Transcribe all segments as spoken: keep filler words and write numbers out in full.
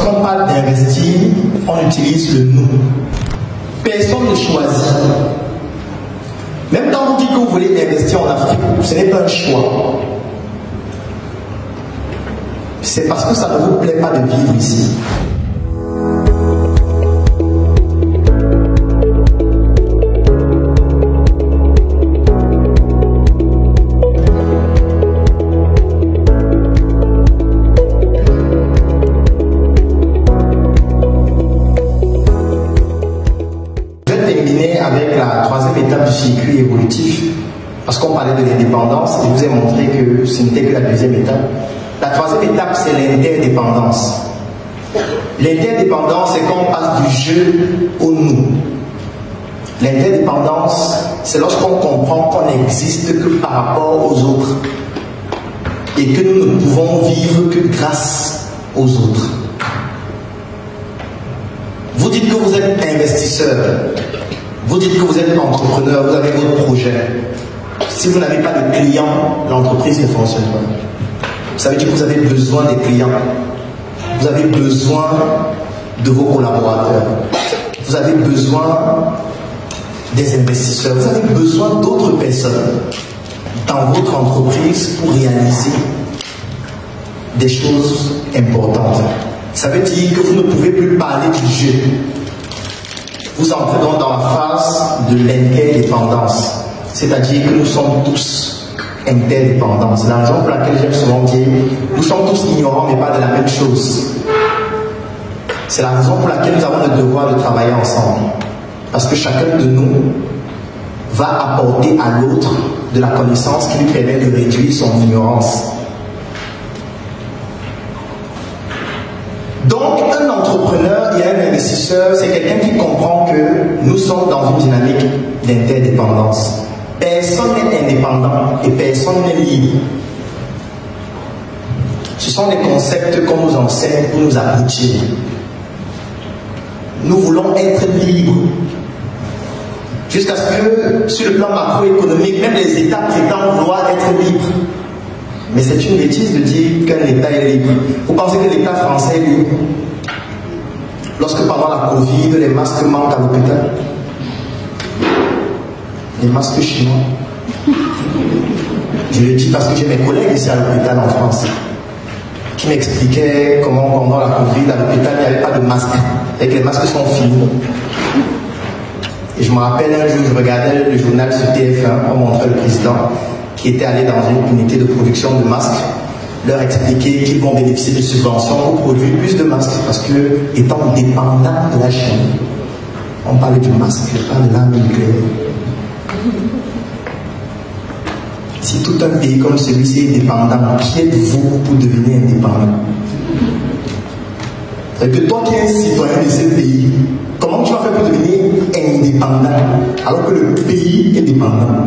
lorsqu'on parle d'investir, on utilise le nous. Personne ne choisit. Même quand vous dites que vous voulez investir en Afrique, ce n'est pas un choix. C'est parce que ça ne vous plaît pas de vivre ici. Circuit évolutif, parce qu'on parlait de l'indépendance, je vous ai montré que ce n'était que la deuxième étape. La troisième étape, c'est l'interdépendance. L'interdépendance, c'est quand on passe du jeu au nous. L'interdépendance, c'est lorsqu'on comprend qu'on n'existe que par rapport aux autres et que nous ne pouvons vivre que grâce aux autres. Vous dites que vous êtes investisseur. Vous dites que vous êtes entrepreneur, vous avez votre projet. Si vous n'avez pas de clients, l'entreprise ne fonctionne pas. Ça veut dire que vous avez besoin des clients. Vous avez besoin de vos collaborateurs. Vous avez besoin des investisseurs. Vous avez besoin d'autres personnes dans votre entreprise pour réaliser des choses importantes. Ça veut dire que vous ne pouvez plus parler du jeu. Vous entrez donc dans la phase de l'interdépendance. C'est-à-dire que nous sommes tous interdépendants. C'est la raison pour laquelle j'aime souvent dire nous sommes tous ignorants mais pas de la même chose. C'est la raison pour laquelle nous avons le devoir de travailler ensemble. Parce que chacun de nous va apporter à l'autre de la connaissance qui lui permet de réduire son ignorance. Donc, un entrepreneur et un investisseur, c'est quelqu'un qui comprend que nous sommes dans une dynamique d'interdépendance. Personne n'est indépendant et personne n'est libre. Ce sont des concepts qu'on nous enseigne pour nous abrutir. Nous voulons être libres. Jusqu'à ce que, sur le plan macroéconomique, même les États prétendent vouloir être libres. Mais c'est une bêtise de dire qu'un État est libre. Vous pensez que l'État français est libre? Lorsque pendant la Covid, les masques manquent à l'hôpital, les masques chinois. Je le dis parce que j'ai mes collègues ici à l'hôpital en France qui m'expliquaient comment pendant la Covid, à l'hôpital, il n'y avait pas de masques et que les masques sont finis. Et je me rappelle un jour, je regardais le journal sur T F un, on montrait le président qui était allé dans une unité de production de masques, leur expliquer qu'ils vont bénéficier de subventions pour produire plus de masques, parce que, étant dépendants de la Chine, on parle du masque, pas de l'arme nucléaire. Si tout un pays comme celui-ci est dépendant, qui êtes-vous pour devenir indépendant? C'est que toi qui es un citoyen de ce pays, comment tu vas faire pour devenir indépendant alors que le pays est dépendant?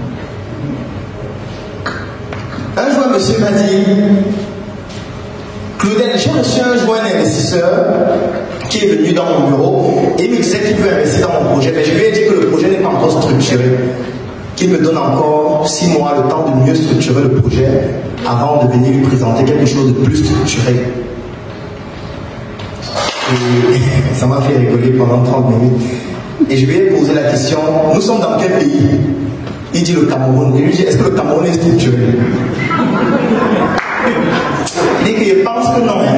Un jour, un monsieur m'a dit, Claudel, j'ai reçu un jour un investisseur qui est venu dans mon bureau et il me disait qu'il veut investir dans mon projet. Mais je lui ai dit que le projet n'est pas encore structuré, qu'il me donne encore six mois le temps de mieux structurer le projet avant de venir lui présenter quelque chose de plus structuré. Et ça m'a fait rigoler pendant trente minutes. Et je lui ai posé la question, nous sommes dans quel pays? Il dit le Cameroun. Et je lui dis, est-ce que le Cameroun est structuré? Il dit que je pense que non.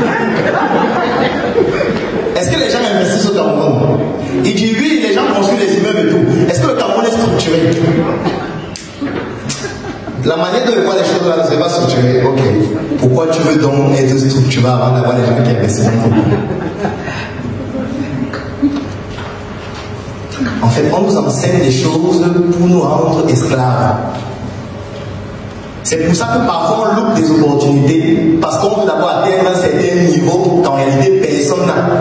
Est-ce que les gens investissent au Cameroun? Il dit oui, les gens construisent les immeubles et tout. Est-ce que le Cameroun est structuré? La manière de voir les choses là, c'est pas structuré. Ok. Pourquoi tu veux donc être structuré avant d'avoir les gens qui investissent dans ton pays? En fait, on nous enseigne des choses pour nous rendre esclaves. C'est pour ça que parfois on loupe des opportunités parce qu'on veut d'abord atteindre un certain niveau qu'en réalité personne n'a.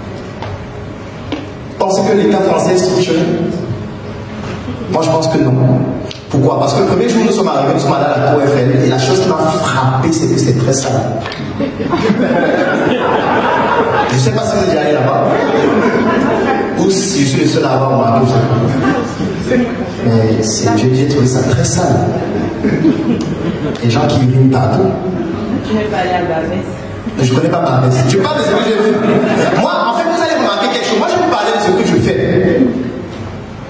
Pensez que l'État français est structuré? Moi je pense que non. Pourquoi? Parce que le premier jour où nous sommes arrivés, nous sommes allés à la Tour Eiffel et la chose qui m'a frappé, c'est que c'est très sale. Je ne sais pas si vous êtes déjà allé là-bas. Ou si je suis le seul à avoir remarqué, je sais pas. Mais j'ai trouvé ça très sale. Les gens qui urinent partout. Tu n'es pas allé à Barbès? Je ne connais pas Barbès. Tu parles de ce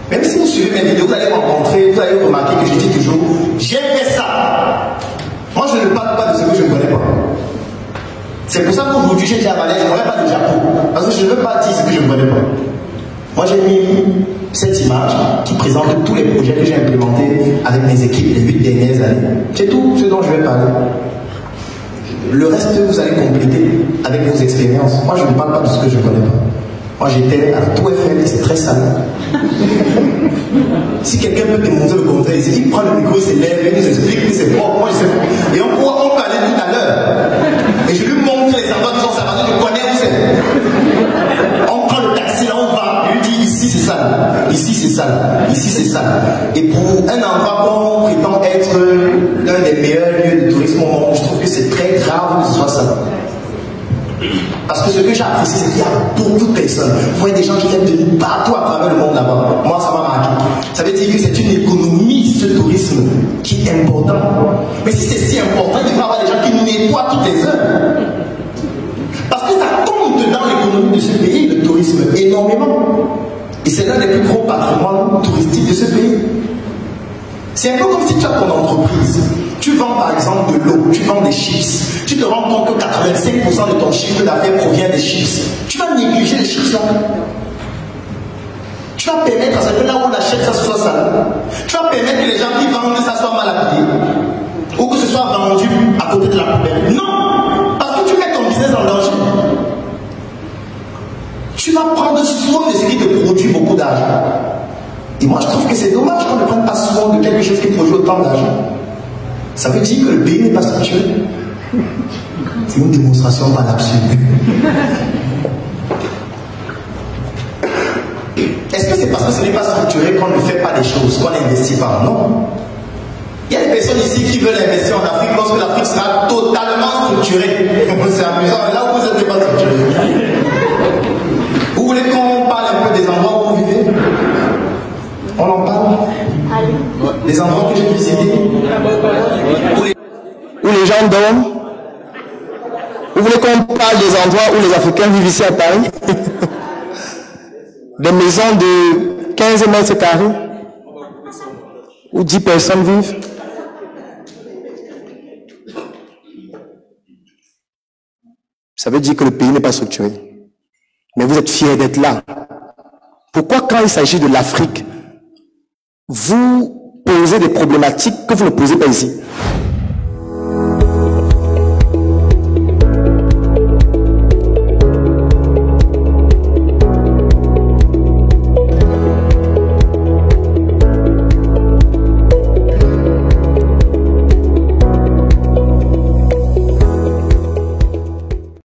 Même si vous suivez mes vidéos, vous allez rencontrer, vous allez remarquer que je dis toujours, j'ai fait ça. Moi, je ne parle pas de ce que je ne connais pas. C'est pour ça qu'aujourd'hui, j'ai dit à Valère, je ne connais pas de Japon. Parce que je ne veux pas dire ce que je ne connais pas. Moi, j'ai mis cette image qui présente tous les projets que j'ai implémentés avec mes équipes les huit dernières années. C'est tout ce dont je vais parler. Le reste, vous allez compléter avec vos expériences. Moi, je ne parle pas de ce que je ne connais pas. Moi, j'étais à tout F M et c'est très sale. Si quelqu'un peut te montrer le contraire, il prend le micro, il s'élève, il nous explique que c'est bon, moi je sais pas. Et on peut, on peut aller tout à l'heure. Et je lui montre les endroits qui sont savants, je connais où c'est. On prend le taxi, là on va. Je lui dis ici c'est sale, ici c'est sale, ici c'est sale. Et pour un endroit qu'on prétend être l'un des meilleurs lieux de tourisme au monde, je trouve que c'est très grave que ce soit ça. Parce que ce que j'ai apprécié, c'est qu'il y a beaucoup de personnes. Vous voyez des gens qui viennent de partout à travers le monde là-bas. Moi, ça m'a marqué. Ça veut dire que c'est une économie, ce tourisme, qui est important. Mais si c'est si important, il va y avoir des gens qui nettoient toutes les heures. Parce que ça compte dans l'économie de ce pays, le tourisme, énormément. Et c'est l'un des plus gros patrimoines touristiques de ce pays. C'est un peu comme si tu as ton entreprise. Tu vends par exemple de l'eau, tu vends des chips. Tu te rends compte que quatre-vingt-cinq pour cent de ton chiffre d'affaires provient des chips. Tu vas négliger les chips là. Tu vas permettre à ce que là où on achète ça soit sale. Tu vas permettre que les gens qui vendent ça soient mal habillés. Ou que ce soit vendu à côté de la poubelle. Non! Parce que tu mets ton business en danger. Tu vas prendre soin de ce qui te produit beaucoup d'argent. Et moi je trouve que c'est dommage qu'on ne prenne pas soin de quelque chose qui produit autant d'argent. Ça veut dire que le pays n'est pas structuré. C'est une démonstration par l'absurde. Est-ce que c'est parce que ce n'est pas structuré qu'on ne fait pas des choses, qu'on n'investit pas? Non. Il y a des personnes ici qui veulent investir en Afrique lorsque l'Afrique sera totalement structurée. C'est amusant, là où vous n'êtes pas structuré. Vous voulez qu'on parle un peu des endroits où vous vivez? On en parle? Les endroits que j'ai visités où les... où les gens dorment. Vous voulez qu'on parle des endroits où les Africains vivent ici à Paris? Des maisons de quinze mètres carrés où dix personnes vivent. Ça veut dire que le pays n'est pas structuré. Mais vous êtes fiers d'être là. Pourquoi quand il s'agit de l'Afrique, vous posez des problématiques que vous ne posez pas ici?